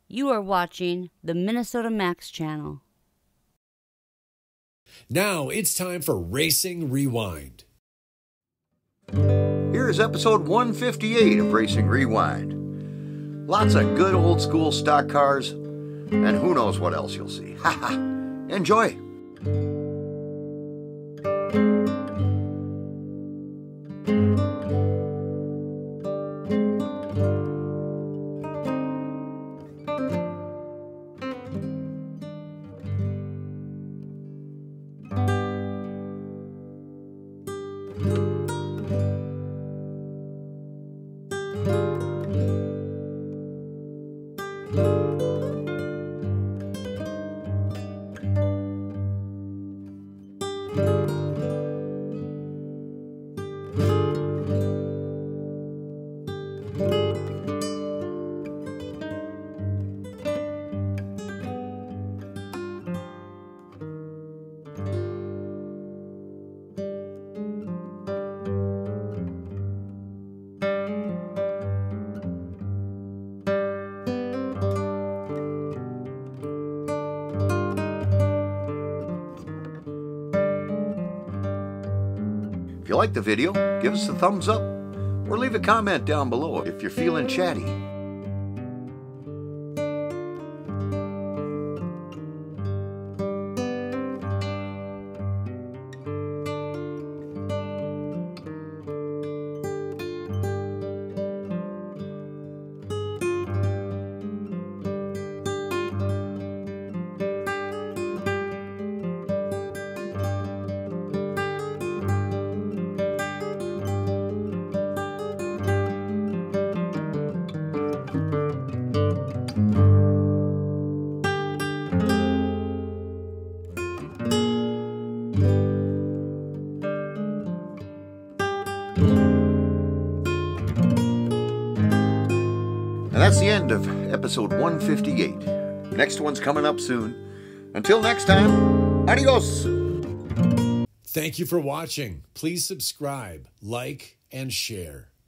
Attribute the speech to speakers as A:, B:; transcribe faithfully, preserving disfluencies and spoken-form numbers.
A: You are watching the Minnesota Max channel.
B: Now it's time for Racing Rewind.
C: Here's episode one fifty-eight of Racing Rewind. Lots of good old school stock cars, and who knows what else you'll see. Ha ha! Enjoy! If you like the video, give us a thumbs up or leave a comment down below if you're feeling chatty. And that's the end of episode one fifty-eight. Next one's coming up soon. Until next time, adios!
B: Thank you for watching. Please subscribe, like, and share.